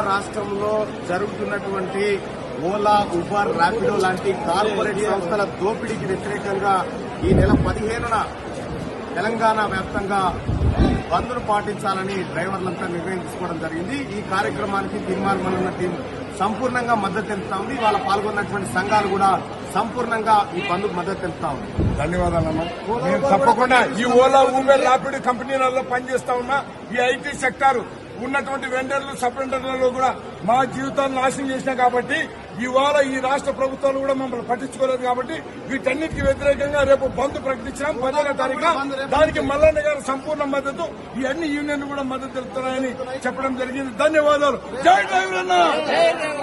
రాష్ట్రంలో జరుగుతున్నటువంటి ఓలా, ఉబర్, ర్యాపిడో లాంటి కార్పొరేట్ సంస్థల దోపిడీకి వ్యతిరేకంగా ఈ నెల 15న తెలంగాణ వ్యాప్తంగా బంద్ను పాటించాలని డ్రైవర్లంతా నిర్ణయం తీసుకోవడం జరిగింది. ఈ కార్యక్రమానికి తీర్మానమన్న టీం సంపూర్ణంగా మద్దతు తెలుపుతా ఉంది. ఇవాళ పాల్గొన్నటువంటి సంఘాలు కూడా సంపూర్ణంగా ఈ బంద్కు మద్దతు తెలుపుతా ఉంది. ధన్యవాదాలన్నా. నేను తప్పకుండా ఈ ఓలా, ఊబర్, ర్యాపిడ్ కంపెనీలలో పనిచేస్తా ఉన్నా ఈ ఐటీ సెక్టార్ ఉన్నటువంటి వెండర్లు, సబ్వెండర్లలో కూడా మా జీవితాలను నాశనం చేసినాయి కాబట్టి ఇవాళ ఈ రాష్ట్ర ప్రభుత్వాలు కూడా మమ్మల్ని పట్టించుకోలేదు కాబట్టి వీటన్నిటికీ వ్యతిరేకంగా రేపు బంద్ ప్రకటించాం 10వ తారీఖున. దానికి మల్లన్న గారు సంపూర్ణ మద్దతు, ఈ అన్ని యూనియన్లు కూడా మద్దతు తెలుపుతున్నాయని చెప్పడం జరిగింది. ధన్యవాదాలు. జై డ్రైవర్ అన్న.